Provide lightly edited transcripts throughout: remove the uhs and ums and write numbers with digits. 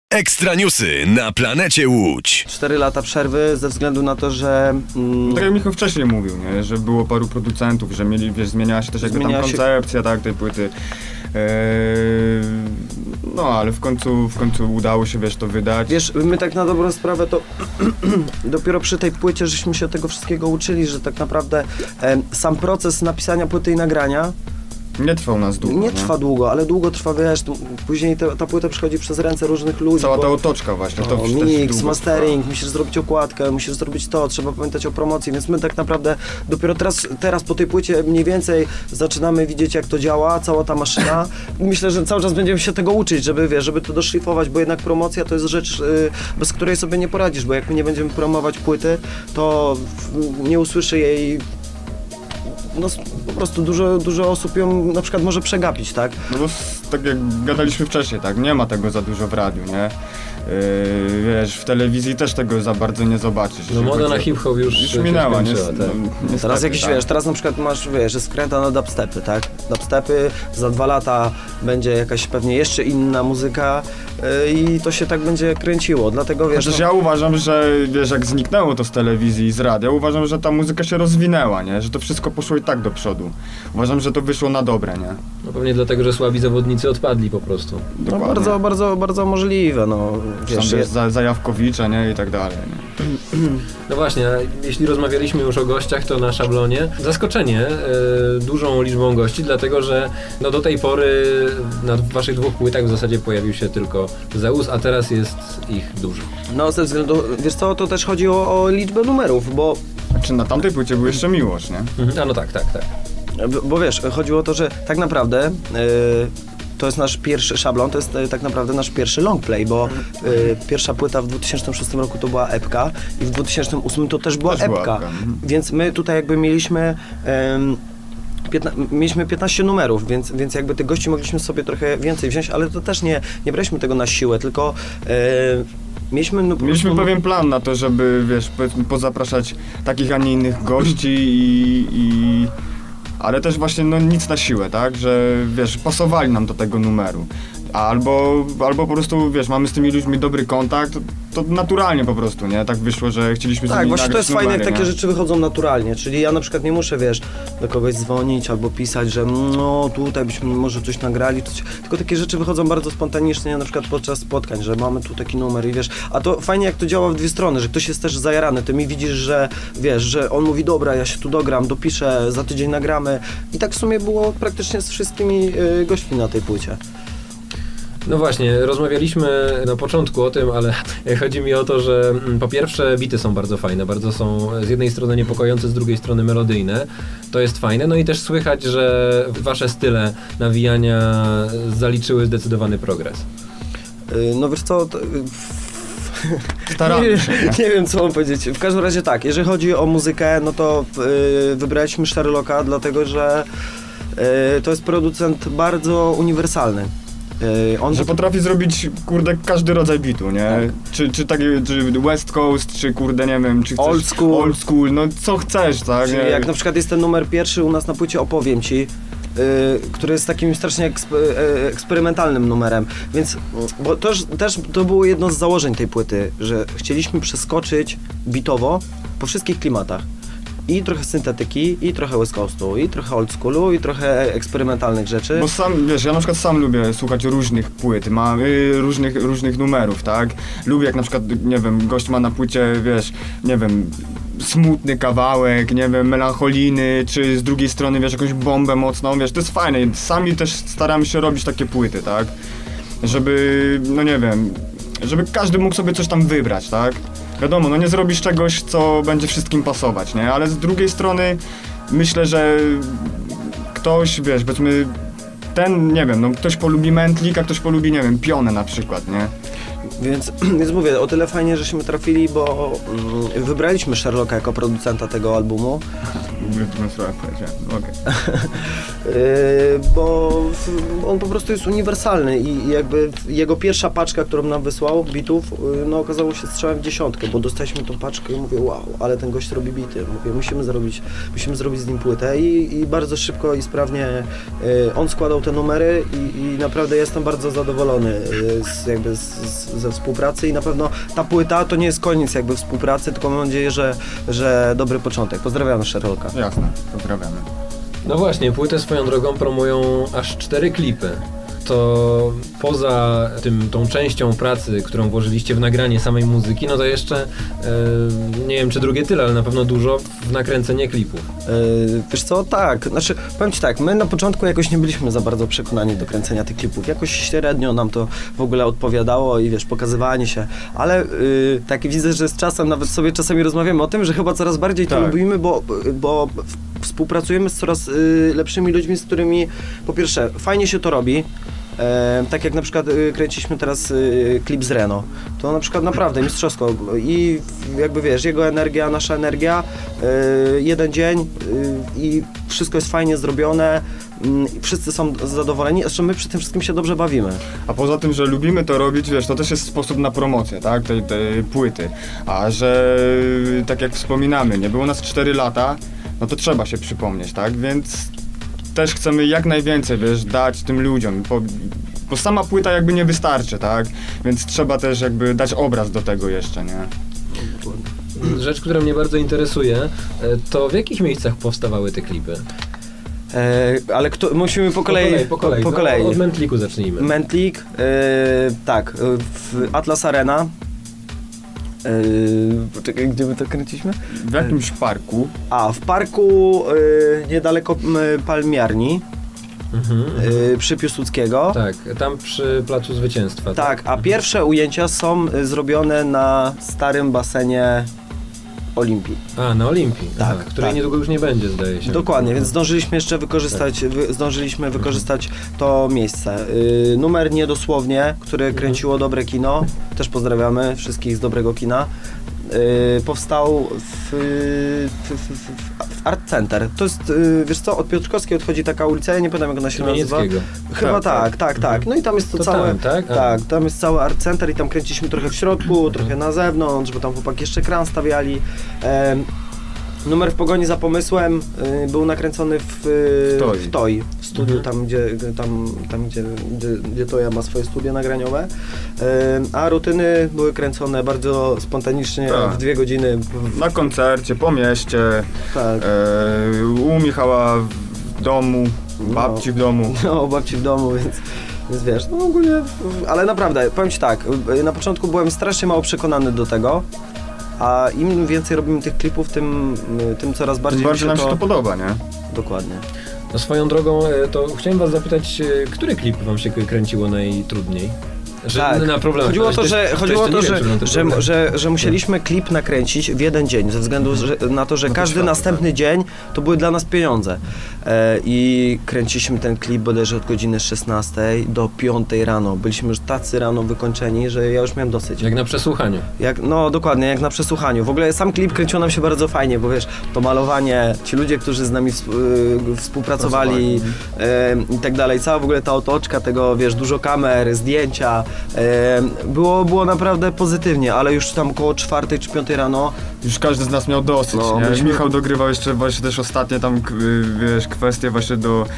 Ekstra newsy na Planecie Łódź. 4 lata przerwy ze względu na to, że... Tak jak Michał wcześniej mówił, nie? Że było paru producentów, że mieli, wiesz, zmieniała się też jakby tam koncepcja, tak, tej płyty. No, ale w końcu udało się, wiesz, to wydać. Wiesz, my tak na dobrą sprawę to dopiero przy tej płycie żeśmy się tego wszystkiego uczyli, że tak naprawdę sam proces napisania płyty i nagrania nie trwał nas długo. Nie trwa długo, ale długo trwa, wiesz, później ta płyta przechodzi przez ręce różnych ludzi. Cała ta otoczka właśnie. To mix, mastering, musisz zrobić okładkę, musisz zrobić to, trzeba pamiętać o promocji, więc my tak naprawdę dopiero teraz po tej płycie mniej więcej zaczynamy widzieć, jak to działa, cała ta maszyna. Myślę, że cały czas będziemy się tego uczyć, żeby, wiesz, żeby to doszlifować, bo jednak promocja to jest rzecz, bez której sobie nie poradzisz, bo jak my nie będziemy promować płyty, to nie usłyszy jej. No po prostu dużo osób ją na przykład może przegapić, tak? No bo tak jak gadaliśmy wcześniej, tak, nie ma tego za dużo w radiu, nie? Wiesz, w telewizji też tego za bardzo nie zobaczysz. No moda na hip-hop już minęła, nie? No, teraz jakiś, tak. Wiesz, teraz na przykład masz, wiesz, że skręta na dubstepy, tak? Dubstepy, za 2 lata będzie jakaś pewnie jeszcze inna muzyka i to się tak będzie kręciło, dlatego wiesz... Chociaż ja uważam, że wiesz, jak zniknęło to z telewizji i z radia, uważam, że ta muzyka się rozwinęła, nie? Że to wszystko poszło i tak do przodu. Uważam, że to wyszło na dobre, nie? No pewnie dlatego, że słabi zawodnicy odpadli po prostu. No bardzo możliwe, no. Wiesz, Zajawkowicza, nie? I tak dalej, nie? No właśnie, jeśli rozmawialiśmy już o gościach, to na Szablonie zaskoczenie dużą liczbą gości, dlatego że no do tej pory na waszych 2 płytach w zasadzie pojawił się tylko Zeus, a teraz jest ich dużo. No ze względu, wiesz co, to też chodzi o liczbę numerów, bo... Znaczy na tamtej płycie był jeszcze Miłosz, nie? A no tak. Bo wiesz, chodziło o to, że tak naprawdę to jest nasz pierwszy Szablon, to jest tak naprawdę nasz pierwszy long play, bo pierwsza płyta w 2006 roku to była epka i w 2008 to też była epka, więc my tutaj jakby mieliśmy 15 numerów, więc jakby tych gości mogliśmy sobie trochę więcej wziąć, ale to też nie braliśmy tego na siłę, tylko mieliśmy pewien plan na to, żeby, wiesz, pozapraszać takich, a nie innych gości ale też właśnie no nic na siłę, tak, że wiesz, pasowali nam do tego numeru. Albo po prostu, wiesz, mamy z tymi ludźmi dobry kontakt, to naturalnie po prostu, nie? Tak wyszło, że chcieliśmy z nimi nagrać. Tak, właśnie to jest fajne, jak takie nie? rzeczy wychodzą naturalnie, czyli ja na przykład nie muszę, wiesz, do kogoś dzwonić albo pisać, że no tutaj byśmy może coś nagrali, tylko takie rzeczy wychodzą bardzo spontanicznie, na przykład podczas spotkań, że mamy tu taki numer i wiesz, a to fajnie jak to działa w dwie strony, że ktoś jest też zajarany, ty mi widzisz, że wiesz, że on mówi dobra, ja się tu dogram, dopiszę, za tydzień nagramy i tak w sumie było praktycznie z wszystkimi gośćmi na tej płycie. No właśnie, rozmawialiśmy na początku o tym, ale chodzi mi o to, że po pierwsze bity są bardzo fajne, bardzo są z jednej strony niepokojące, z drugiej strony melodyjne. To jest fajne, no i też słychać, że wasze style nawijania zaliczyły zdecydowany progres. No wiesz co... Nie wiem, co mam powiedzieć. W każdym razie tak, jeżeli chodzi o muzykę, no to wybraliśmy Sherlocka, dlatego że to jest producent bardzo uniwersalny. Że potrafi zrobić, kurde, każdy rodzaj bitu, nie? Tak. Czy West Coast, czy kurde, nie wiem, czy chcesz old school, no co chcesz, tak? Czyli jak na przykład jest ten numer pierwszy u nas na płycie Opowiem Ci, który jest takim strasznie eksperymentalnym numerem, więc bo to było jedno z założeń tej płyty, że chcieliśmy przeskoczyć bitowo po wszystkich klimatach. I trochę syntetyki, i trochę West Coastu, i trochę old schoolu, i trochę eksperymentalnych rzeczy. Bo sam, wiesz, ja na przykład sam lubię słuchać różnych płyt, różnych numerów, tak? Lubię jak na przykład, nie wiem, gość ma na płycie, wiesz, nie wiem, smutny kawałek, nie wiem, melancholijny, czy z drugiej strony, wiesz, jakąś bombę mocną, wiesz, to jest fajne. Sami też staramy się robić takie płyty, tak? Żeby, no nie wiem, żeby każdy mógł sobie coś tam wybrać, tak? Wiadomo, no nie zrobisz czegoś, co będzie wszystkim pasować, nie? Ale z drugiej strony myślę, że ktoś, wiesz, powiedzmy, nie wiem, no ktoś polubi Mentlik, a ktoś polubi, nie wiem, Pionę na przykład, nie? Więc mówię, o tyle fajnie, żeśmy trafili, bo wybraliśmy Sherlocka jako producenta tego albumu. Bo on po prostu jest uniwersalny i jakby jego pierwsza paczka, którą nam wysłał, bitów, no okazało się strzałem w 10, bo dostaliśmy tą paczkę i mówię, wow, ale ten gość robi bity. Mówię, musimy zrobić z nim płytę i bardzo szybko i sprawnie on składał będą te numery i naprawdę jestem bardzo zadowolony ze współpracy i na pewno ta płyta to nie jest koniec jakby współpracy, tylko mam nadzieję, że dobry początek. Pozdrawiamy Sherlocka. Jasne, pozdrawiamy. No właśnie, płytę swoją drogą promują aż 4 klipy. To poza tą częścią pracy, którą włożyliście w nagranie samej muzyki, no to jeszcze nie wiem czy drugie tyle, ale na pewno dużo w nakręcenie klipów. Wiesz co, tak, znaczy powiem ci tak, my na początku jakoś nie byliśmy za bardzo przekonani do kręcenia tych klipów, jakoś średnio nam to w ogóle odpowiadało i wiesz, pokazywanie się, ale tak widzę, że z czasem nawet sobie czasami rozmawiamy o tym, że chyba coraz bardziej to lubimy, bo współpracujemy z coraz lepszymi ludźmi, z którymi po pierwsze fajnie się to robi. Tak jak na przykład kręciliśmy teraz klip z Reno, to na przykład naprawdę mistrzowsko i jakby wiesz, jego energia, nasza energia, jeden dzień i wszystko jest fajnie zrobione, wszyscy są zadowoleni, zresztą my przy tym wszystkim się dobrze bawimy. A poza tym, że lubimy to robić, wiesz, to też jest sposób na promocję, tak, tej płyty, a że tak jak wspominamy, nie było nas 4 lata, no to trzeba się przypomnieć, tak, więc też chcemy jak najwięcej, wiesz, dać tym ludziom, bo sama płyta jakby nie wystarczy, tak? Więc trzeba też jakby dać obraz do tego jeszcze, nie? Rzecz, która mnie bardzo interesuje, to w jakich miejscach powstawały te klipy? Ale musimy po kolei. Po kolei. No, od Mentliku zacznijmy. Mentlik, tak, w Atlas Arena. Poczekaj, gdzie my to kręciliśmy? W jakimś parku. W parku niedaleko Palmiarni, przy Piłsudskiego. Tak, tam przy Placu Zwycięstwa. Tak, a pierwsze ujęcia są zrobione na starym basenie Olimpii. Na Olimpii, tak, której niedługo już nie będzie, zdaje się. Dokładnie, więc zdążyliśmy jeszcze wykorzystać, wykorzystać to miejsce. Numer Niedosłownie, który kręciło Dobre Kino, też pozdrawiamy wszystkich z Dobrego Kina, powstał w Art Center. To jest, wiesz co, od Piotrkowskiej odchodzi taka ulica, ja nie pamiętam jak ona się nazywa. Chyba tak. No i tam jest to całe, tam jest cały Art Center i tam kręciliśmy trochę w środku, trochę na zewnątrz, bo tam chłopaki jeszcze kran stawiali. Numer W pogoni za pomysłem był nakręcony w TOI, w studiu, tam gdzie Toja ma swoje studio nagraniowe, a rutyny były kręcone bardzo spontanicznie, w 2 godziny. Na koncercie, po mieście, tak. U Michała w domu, babci w domu. No, babci w domu, więc wiesz, no ogólnie, ale naprawdę, powiem ci tak, na początku byłem strasznie mało przekonany do tego, a im więcej robimy tych klipów, tym coraz bardziej nam się to podoba, nie? Dokładnie. No swoją drogą, to chciałem was zapytać, który klip wam się kręciło najtrudniej? Tak. Chodziło o to, że musieliśmy klip nakręcić w jeden dzień, ze względu na to, że każdy następny dzień to były dla nas pieniądze. I kręciliśmy ten klip bodajże od godziny 16 do 5 rano. Byliśmy już tacy rano wykończeni, że ja już miałem dosyć. Jak na przesłuchaniu. No dokładnie, jak na przesłuchaniu. W ogóle sam klip kręcił nam się bardzo fajnie, bo wiesz, to malowanie, ci ludzie, którzy z nami współpracowali i tak dalej, cała w ogóle ta otoczka tego, wiesz, dużo kamer, zdjęcia. Było naprawdę pozytywnie, ale już tam około 4 czy 5 rano już każdy z nas miał dosyć, nie? Michał dogrywał jeszcze właśnie też ostatnie tam, wiesz, kwestie właśnie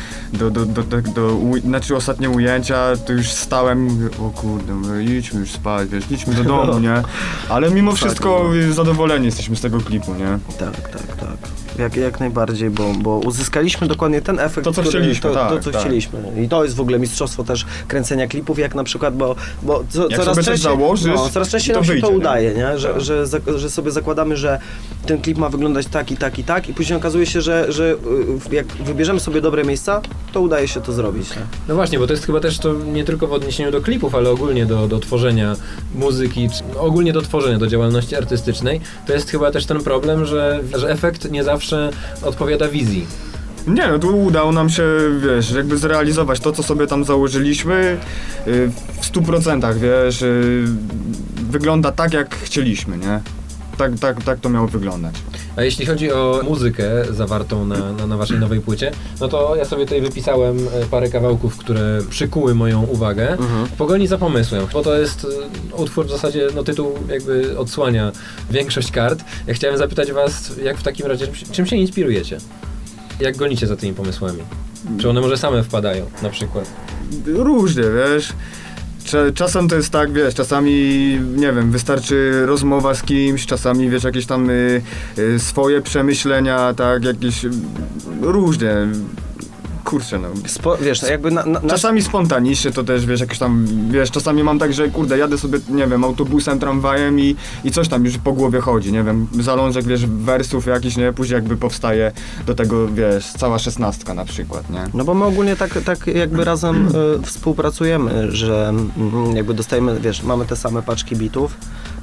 znaczy ostatnie ujęcia, to już stałem i mówię, o kurde, idźmy już spać, wiesz, idźmy do domu, nie? Ale mimo wszystko zadowoleni jesteśmy z tego klipu, nie? Tak. Jak najbardziej, bo uzyskaliśmy dokładnie ten efekt, to co chcieliśmy, chcieliśmy. I to jest w ogóle mistrzostwo też kręcenia klipów, jak na przykład, bo coraz częściej nam się to udaje, nie? Że sobie zakładamy, że ten klip ma wyglądać tak i później okazuje się, że jak wybierzemy sobie dobre miejsca, to udaje się to zrobić. Nie? No właśnie, bo to jest chyba też to nie tylko w odniesieniu do klipów, ale ogólnie do tworzenia muzyki, ogólnie do tworzenia, do działalności artystycznej. To jest chyba też ten problem, że efekt nie zawsze odpowiada wizji. Nie, no tu udało nam się, wiesz, jakby zrealizować to, co sobie tam założyliśmy w 100%, wiesz, wygląda tak, jak chcieliśmy, nie? Tak to miało wyglądać. A jeśli chodzi o muzykę zawartą na waszej nowej płycie, no to ja sobie tutaj wypisałem parę kawałków, które przykuły moją uwagę. W pogoni za pomysłem, bo to jest utwór w zasadzie, no tytuł jakby odsłania większość kart. Ja chciałem zapytać was, jak w takim razie, czym się inspirujecie? Jak gonicie za tymi pomysłami? Czy one może same wpadają na przykład? Różnie, wiesz. Czasem to jest tak, wiesz, czasami, nie wiem, wystarczy rozmowa z kimś, czasami, wiesz, jakieś tam swoje przemyślenia, tak, jakieś różnie. Kurczę, no. Wiesz, jakby Czasami spontanicznie to też, wiesz, jakieś tam, wiesz, czasami mam tak, że kurde, jadę sobie, nie wiem, autobusem, tramwajem i coś tam już po głowie chodzi, nie wiem, zalążek, wiesz, wersów jakiś, nie, później jakby powstaje do tego, wiesz, cała 16 na przykład, nie? No bo my ogólnie tak jakby razem współpracujemy, że jakby dostajemy, wiesz, mamy te same paczki bitów.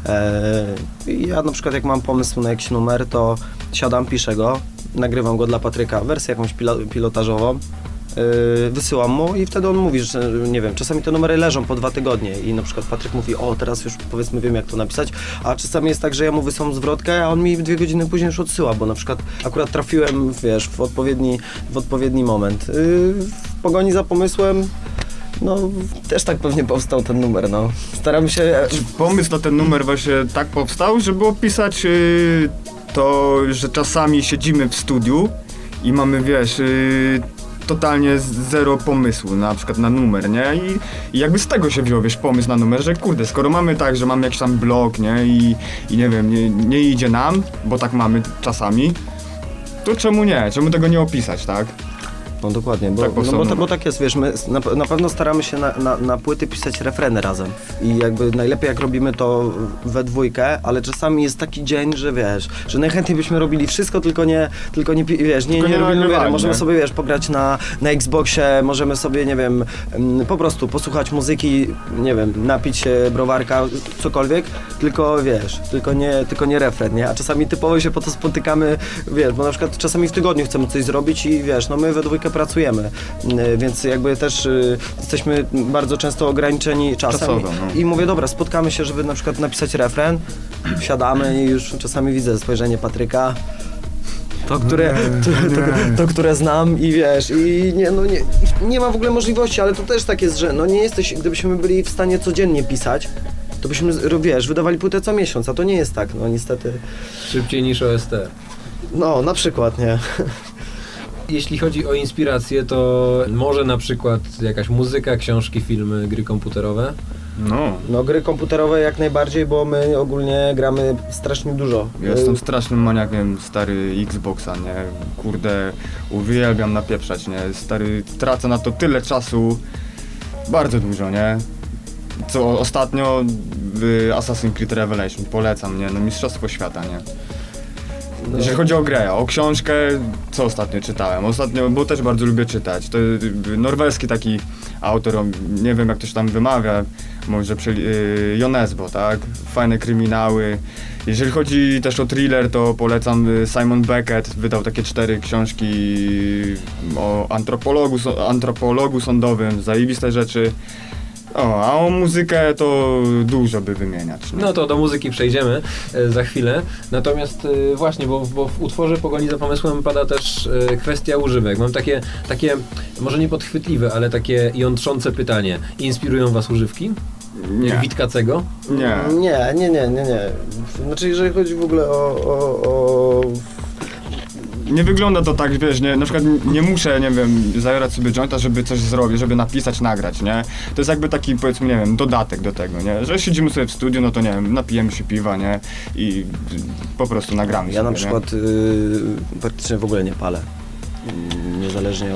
Ja na przykład jak mam pomysł na jakiś numer, to siadam, piszę go, nagrywam go dla Patryka, wersję jakąś pilotażową, wysyłam mu i wtedy on mówi, że nie wiem, czasami te numery leżą po 2 tygodnie i na przykład Patryk mówi, o teraz już powiedzmy wiem jak to napisać, a czasami jest tak, że ja mu wysyłam zwrotkę, a on mi 2 godziny później już odsyła, bo na przykład akurat trafiłem, wiesz, w odpowiedni moment. W pogoni za pomysłem, no też tak pewnie powstał ten numer, no. Staramy się... Pomysł na ten numer właśnie tak powstał, żeby opisać to, że czasami siedzimy w studiu i mamy, wiesz, totalnie zero pomysłu na przykład na numer, nie? I jakby z tego się wziął, wiesz, pomysł na numer, że kurde, skoro mamy tak, że mamy jakiś tam blok, nie? I nie wiem, nie idzie nam, bo tak mamy czasami, to czemu nie? Czemu tego nie opisać, tak? No dokładnie, bo tak jest, wiesz, my na pewno staramy się na płyty pisać refreny razem i jakby najlepiej jak robimy to we dwójkę, ale czasami jest taki dzień, że wiesz, że najchętniej byśmy robili wszystko, tylko nie wiesz, nie robili numery. Możemy sobie, wiesz, pograć na Xboxie, możemy sobie, nie wiem, po prostu posłuchać muzyki, nie wiem, napić się browarka, cokolwiek, tylko wiesz, tylko nie refren, nie? A czasami typowo się po to spotykamy, wiesz, bo na przykład czasami w tygodniu chcemy coś zrobić i wiesz, no my we dwójkę pracujemy, więc jakby też jesteśmy bardzo często ograniczeni czasem czasowo, no. I mówię, dobra, spotkamy się, żeby na przykład napisać refren, siadamy i już czasami widzę spojrzenie Patryka, które znam i wiesz, i nie ma w ogóle możliwości, ale to też tak jest, że no nie jesteś, gdybyśmy byli w stanie codziennie pisać, to byśmy, wiesz, wydawali płytę co miesiąc, a to nie jest tak, no niestety. Szybciej niż OST. No, na przykład, nie? Jeśli chodzi o inspirację, to może na przykład jakaś muzyka, książki, filmy, gry komputerowe? No, gry komputerowe jak najbardziej, bo my ogólnie gramy strasznie dużo. Ja jestem strasznym maniakiem stary Xboxa, nie? Kurde, uwielbiam napieprzać, nie? Stary, tracę na to tyle czasu, bardzo dużo, nie? Co ostatnio Assassin's Creed Revelation, polecam, nie? No mistrzostwo świata, nie? Jeżeli chodzi o grę, o książkę, co ostatnio czytałem? Ostatnio, bo też bardzo lubię czytać. To norweski taki autor, nie wiem jak to się tam wymawia, może Jon Esbo, tak? Fajne kryminały. Jeżeli chodzi też o thriller, to polecam Simon Beckett, wydał takie 4 książki o antropologu sądowym, zajebiste rzeczy. A o muzykę to dużo by wymieniać. Nie? No to do muzyki przejdziemy za chwilę. Natomiast właśnie, bo w utworze Pogoni za pomysłem pada też kwestia używek. Mam takie, może nie podchwytliwe, ale takie jątrzące pytanie. Inspirują was używki? Nie. Witkacego? Nie. Nie. Znaczy, jeżeli chodzi w ogóle o... Nie wygląda to tak, wiesz, nie, na przykład nie muszę, nie wiem, zajarać sobie jointa, żeby coś zrobić, żeby napisać, nagrać, nie? To jest jakby taki, powiedzmy, nie wiem, dodatek do tego, nie? Że siedzimy sobie w studiu, no to nie wiem, napijemy się piwa, nie? I po prostu nagramy Ja sobie, na przykład praktycznie w ogóle nie palę. Niezależnie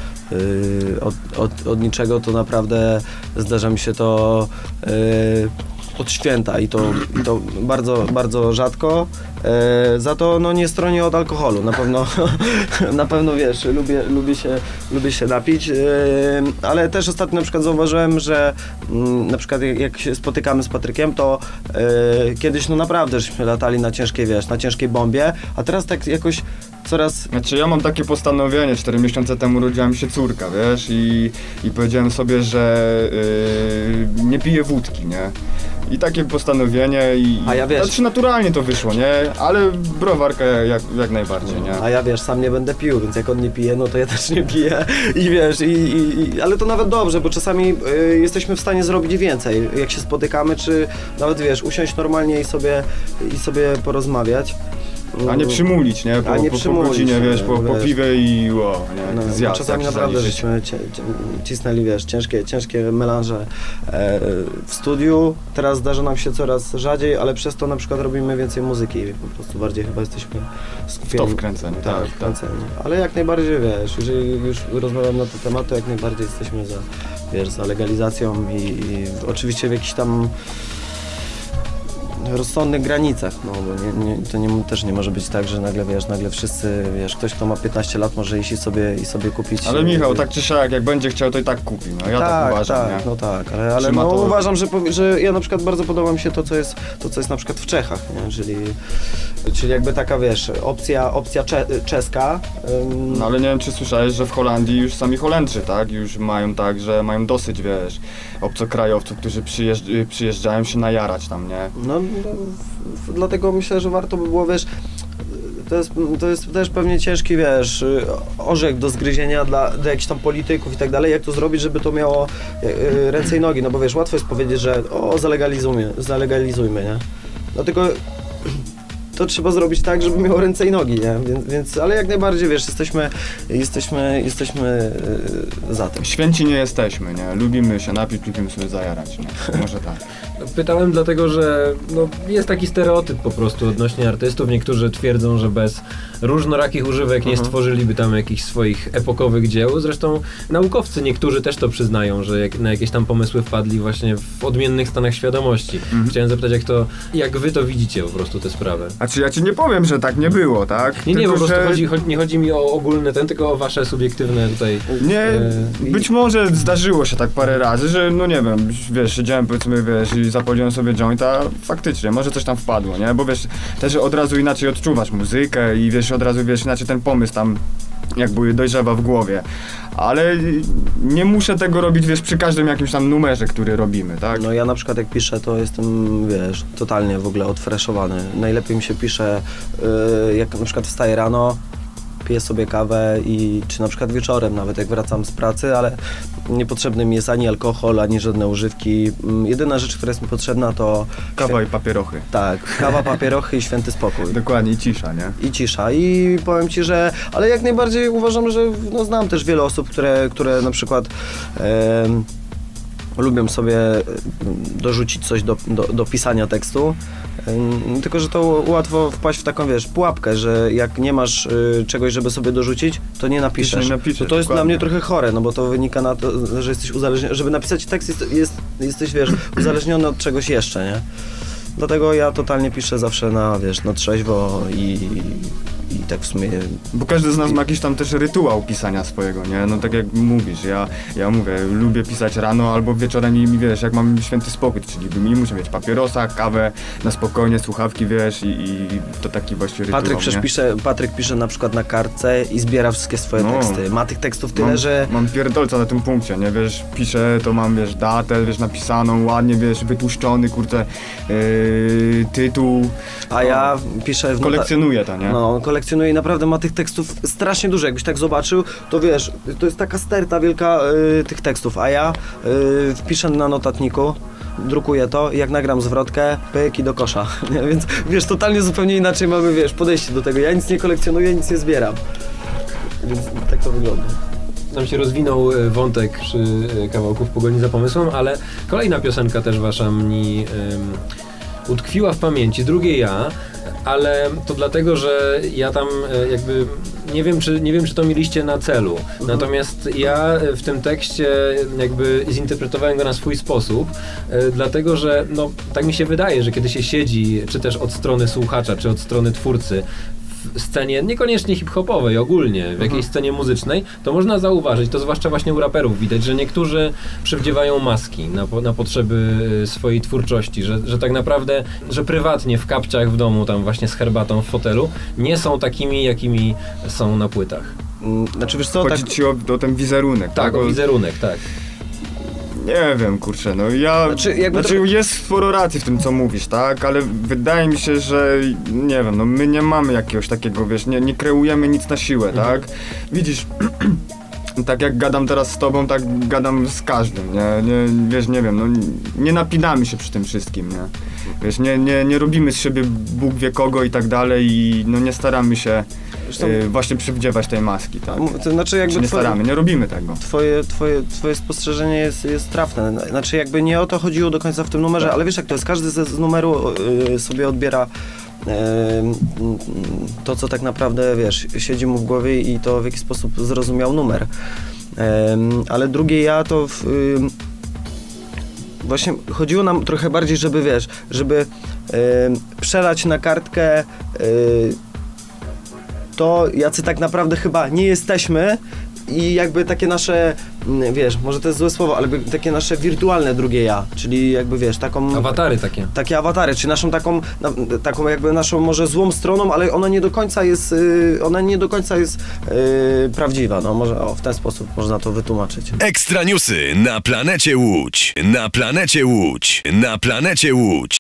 od niczego, to naprawdę zdarza mi się to od święta i to bardzo, bardzo rzadko. Za to no nie stronię od alkoholu, na pewno wiesz, lubię się napić, ale też ostatnio na przykład zauważyłem, że na przykład jak się spotykamy z Patrykiem, to kiedyś no naprawdę żeśmy latali na ciężkiej, wiesz, na ciężkiej bombie, a teraz tak jakoś coraz... Znaczy ja mam takie postanowienie, 4 miesiące temu urodziła mi się córka, wiesz, i powiedziałem sobie, że nie piję wódki, nie? I takie postanowienie A ja wiesz... Znaczy naturalnie to wyszło, nie? Ale browarkę jak najbardziej, nie? A ja wiesz, sam nie będę pił, więc jak on nie pije, no to ja też nie piję i wiesz, ale to nawet dobrze, bo czasami jesteśmy w stanie zrobić więcej, jak się spotykamy, czy nawet wiesz, usiąść normalnie i sobie porozmawiać. A nie przymulić, nie? Po godzinie, wiesz, po piwie i nie? Zjazd, czasami naprawdę żeśmy cisnęli, wiesz, ciężkie melanże w studiu. Teraz zdarza nam się coraz rzadziej, ale przez to na przykład robimy więcej muzyki i po prostu bardziej chyba jesteśmy skupieni. To wkręcenie, tak. Wkręcenie. Ale jak najbardziej, wiesz, jeżeli już rozmawiam na ten temat, to jak najbardziej jesteśmy za legalizacją i oczywiście w jakichś tam rozsądnych granicach, no bo też nie może być tak, że nagle wszyscy, wiesz, ktoś kto ma 15 lat może iść i sobie kupić. Ale Michał, tak czy siak, jak będzie chciał, to i tak kupi, no ja tak uważam, nie? No tak, ale no, uważam, że ja na przykład bardzo podoba mi się to, co jest na przykład w Czechach, nie? Czyli jakby taka, wiesz, opcja czeska. No ale nie wiem, czy słyszałeś, że w Holandii już sami Holendrzy, tak, już mają tak, że mają dosyć, wiesz, obcokrajowców, którzy przyjeżdżają się najarać tam, nie? No, dlatego myślę, że warto by było, wiesz, to jest też pewnie ciężki, wiesz, orzech do zgryzienia dla jakichś tam polityków i tak dalej, jak to zrobić, żeby to miało ręce i nogi, no bo wiesz, łatwo jest powiedzieć, że zalegalizujmy, nie? Dlatego to trzeba zrobić tak, żeby miało ręce i nogi, nie? Więc ale jak najbardziej, wiesz, jesteśmy za tym. Święci nie jesteśmy, nie? Lubimy się napić, lubimy sobie zajarać, nie? Może tak. Pytałem dlatego, że jest taki stereotyp po prostu odnośnie artystów. Niektórzy twierdzą, że bez różnorakich używek nie stworzyliby tam jakichś swoich epokowych dzieł. Zresztą naukowcy niektórzy też to przyznają, że na jakieś tam pomysły wpadli właśnie w odmiennych stanach świadomości. Chciałem zapytać, jak wy to widzicie po prostu tę sprawę. A czy ja ci nie powiem, że tak nie było, tak? Nie, po prostu nie chodzi mi o ogólne tylko o wasze subiektywne tutaj... Nie, być może zdarzyło się tak parę razy, że no nie wiem, wiesz, siedziałem powiedzmy, wiesz, i zapaliłem sobie jointa, faktycznie, może coś tam wpadło, nie? Bo wiesz, też od razu inaczej odczuwasz muzykę i wiesz, od razu wiesz, inaczej ten pomysł tam jakby dojrzewa w głowie. Ale nie muszę tego robić, wiesz, przy każdym jakimś tam numerze, który robimy, tak? No ja na przykład jak piszę, to jestem, wiesz, totalnie w ogóle odfreszowany. Najlepiej mi się pisze, jak na przykład wstaję rano, piję sobie kawę czy na przykład wieczorem nawet jak wracam z pracy, ale niepotrzebny mi jest ani alkohol, ani żadne używki. Jedyna rzecz, która jest mi potrzebna to... Kawa i papierochy. Tak, kawa, papierochy i święty spokój. Dokładnie, i cisza, nie? I cisza. I powiem ci, że... Ale jak najbardziej uważam, że znam też wiele osób, które na przykład... lubią sobie dorzucić coś do pisania tekstu, tylko że to łatwo wpaść w taką, wiesz, pułapkę, że jak nie masz czegoś, żeby sobie dorzucić, to nie napiszesz. To jest dla mnie trochę chore, no bo to wynika na to, że jesteś uzależniony, żeby napisać tekst jesteś, wiesz, uzależniony od czegoś jeszcze, nie? Dlatego ja totalnie piszę zawsze na trzeźwo i tak w sumie... Bo każdy z nas ma jakiś tam też rytuał pisania swojego, nie? No tak jak mówisz, ja mówię, lubię pisać rano albo wieczorem i wiesz, jak mam święty spokój, czyli nie muszę mieć papierosa, kawę, na spokojnie, słuchawki, wiesz, i to taki właśnie rytuał, Patryk pisze na przykład na kartce i zbiera wszystkie swoje teksty. Ma tych tekstów tyle, że... Mam pierdolca na tym punkcie, nie? Wiesz, piszę, to mam, wiesz, datę, wiesz, napisaną, ładnie, wiesz, wytłuszczony, kurczę, tytuł. A ja piszę... Kolekcjonuję to, nie? No, kolekcjonuję i naprawdę ma tych tekstów strasznie dużo. Jakbyś tak zobaczył, to wiesz, to jest taka sterta wielka tych tekstów, a ja wpiszę na notatniku, drukuję to i jak nagram zwrotkę, pyk i do kosza. Więc wiesz, totalnie zupełnie inaczej mamy, wiesz, podejście do tego. Ja nic nie kolekcjonuję, nic nie zbieram. Więc tak to wygląda. Nam się rozwinął wątek przy kawałku W pogoni za pomysłem, ale kolejna piosenka też wasza mi utkwiła w pamięci, drugie ja, ale to dlatego, że ja tam jakby nie wiem, czy to mieliście na celu. Natomiast ja w tym tekście jakby zinterpretowałem go na swój sposób, dlatego, że no tak mi się wydaje, że kiedy się siedzi, czy też od strony słuchacza, czy od strony twórcy, w scenie niekoniecznie hip-hopowej, ogólnie, w jakiejś scenie muzycznej, to można zauważyć, to zwłaszcza właśnie u raperów widać, że niektórzy przywdziewają maski na potrzeby swojej twórczości, że tak naprawdę, że prywatnie w kapciach w domu, tam właśnie z herbatą w fotelu, nie są takimi, jakimi są na płytach. Znaczy, wiesz co, chodzi ci o ten wizerunek, tak? O wizerunek, tak. Nie wiem, kurczę, no jest sporo racji w tym, co mówisz, tak? Ale wydaje mi się, że nie wiem, no my nie mamy jakiegoś takiego, wiesz, nie kreujemy nic na siłę, tak? Widzisz, tak jak gadam teraz z tobą, tak gadam z każdym, wiesz, nie wiem, no nie napinamy się przy tym wszystkim, nie? Wiesz, nie robimy z siebie Bóg wie kogo i tak dalej i no nie staramy się właśnie przywdziewać tej maski, tak? To znaczy jakby nie staramy, nie robimy tego. Twoje spostrzeżenie jest trafne. Znaczy jakby nie o to chodziło do końca w tym numerze, ale wiesz jak to jest, każdy z numeru sobie odbiera to, co tak naprawdę, wiesz, siedzi mu w głowie i to w jaki sposób zrozumiał numer. Ale drugie ja to właśnie chodziło nam trochę bardziej, żeby wiesz, żeby przelać na kartkę to, jacy tak naprawdę chyba nie jesteśmy i jakby takie nasze, wiesz, może to jest złe słowo, ale takie nasze wirtualne drugie ja, czyli jakby wiesz, taką... Awatary takie. Takie awatary, czyli naszą taką jakby naszą może złą stroną, ale ona nie do końca jest, prawdziwa, no może w ten sposób można to wytłumaczyć. Ekstra newsy na planecie Łódź. Na planecie Łódź. Na planecie Łódź.